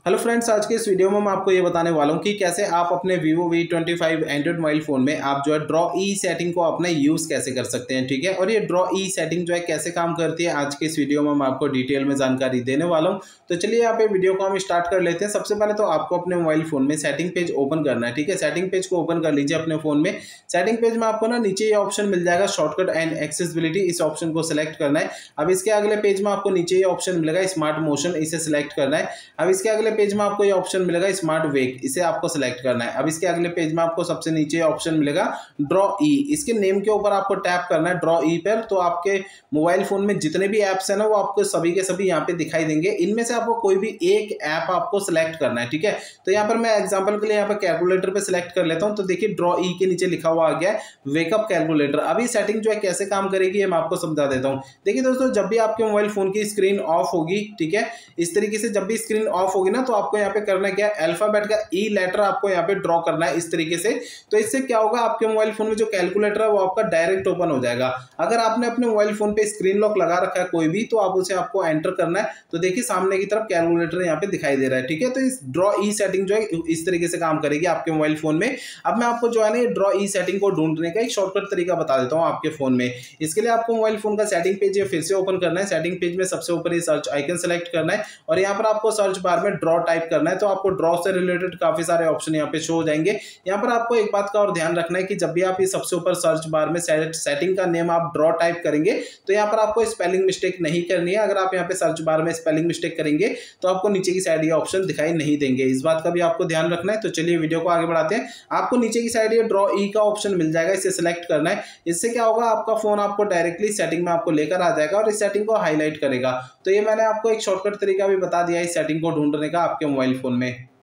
Hello friends, आज के इस वीडियो में मैं आपको ये बताने वाला हूँ कि कैसे आप अपने Vivo V25 Android mobile phone में आप जो है ड्रॉ ई सेटिंग को अपना यूज़ कैसे कर सकते हैं। ठीक है, और ये ड्रॉ ई सेटिंग जो है कैसे काम करती है, आज के इस वीडियो में मैं आपको डिटेल में जानकारी देने वाला हूँ। तो चलिए यहाँ पे वीडियो को हम स्टार्ट कर लेते हैं। सबसे पहले तो आपको अपने मोबाइल फ़ोन में सेटिंग पेज ओपन करना है। ठीक है, सेटिंग पेज को ओपन कर लीजिए अपने फ़ोन में। सेटिंग पेज में आपको ना नीचे ये ऑप्शन मिल जाएगा शॉर्टकट एंड एक्सेसिबिलिटी, इस ऑप्शन को सिलेक्ट करना है। अब इसके अगले पेज में आपको नीचे ये ऑप्शन मिलेगा स्मार्ट मोशन, इसे सिलेक्ट करना है। अब इसके अगले पेज में आपको ये ऑप्शन मिलेगा स्मार्ट वेक, इसे आपको सिलेक्ट करना है। अब इसके अगले पेज में आपको सबसे नीचे ऑप्शन मिलेगा ड्रॉ ई, इसके नेम के ऊपर आपको टैप करना है ड्रॉ ई पर। तो आपके मोबाइल फोन में जितने भी ऐप्स है ना वो आपको सभी के सभी यहाँ पे दिखाई देंगे। इनमें से आपको कोई भी एक ऐप आपको सिलेक्ट करना है। ठीक है, तो यहाँ पर मैं एग्जांपल के लिए यहाँ पर कैलकुलेटर पे सिलेक्ट कर लेता हूँ। तो देखिए ड्रॉ ई के नीचे लिखा हुआ आ गया है वेकअप कैलकुलेटर। अभी सेटिंग जो है कैसे काम करेगी ये मैं आपको समझा देता हूँ। देखिए दोस्तों, जब भी आपके मोबाइल फोन की स्क्रीन ऑफ होगी, ठीक है, इस तरीके से जब भी स्क्रीन ऑफ होगी ना तो आपको यहाँ पे करना क्या है, अल्फाबेट का ई लेटर आपको यहाँ पे ड्रॉ करना है इस तरीके से। तो इससे क्या होगा, आपके मोबाइल फोन में जो कैलकुलेटर है वो आपका डायरेक्ट ओपन हो जाएगा। अगर आपने अपने मोबाइल फोन पे स्क्रीन लॉक लगा रखा है कोई भी, तो आप उसे आपको एंटर करना है। तो देखिए सामने की तरफ कैलकुलेटर यहाँ पे दिखाई दे रहा है। ठीक है, तो इस ड्रॉ ई सेटिंग जो है इस तरीके से काम करेगी आपके मोबाइल फोन में। अब मैं आपको जो है ना ड्रॉ ई सेटिंग को ढूंढने का एक शॉर्टकट तरीका बता देता हूँ आपके फोन में। इसके लिए आपको मोबाइल फोन का सेटिंग पेज फिर से ओपन करना है। सेटिंग पेज में सबसे ऊपर ये सर्च आइकन सेलेक्ट करना है और यहाँ पर आपको सर्च बार में ड्रॉ टाइप करना है। तो आपको ड्रॉ से रिलेटेड काफी सारे ऑप्शन यहाँ पे शो हो जाएंगे। यहाँ पर आपको एक बात का और ध्यान रखना है कि जब भी आप ये सबसे ऊपर सर्च बार में सेटिंग का नेम आप ड्रॉ टाइप करेंगे तो यहाँ पर आपको स्पेलिंग मिस्टेक नहीं करनी है। अगर आप यहाँ पे सर्च बार में स्पेलिंग मिस्टेक करेंगे तो आपको नीचे की साइड ये ऑप्शन दिखाई नहीं देंगे। इस बात का भी आपको ध्यान रखना है। तो चलिए वीडियो को आगे बढ़ाते हैं। आपको नीचे की साइड ये ड्रॉ ई का ऑप्शन मिल जाएगा, इसे सिलेक्ट करना है। इससे क्या होगा, आपका फोन आपको डायरेक्टली सेटिंग में आपको लेकर आ जाएगा और इस सेटिंग को हाईलाइट करेगा। तो ये मैंने आपको एक शॉर्टकट तरीका भी बता दिया इस सेटिंग को ढूंढने का आपके मोबाइल फोन में।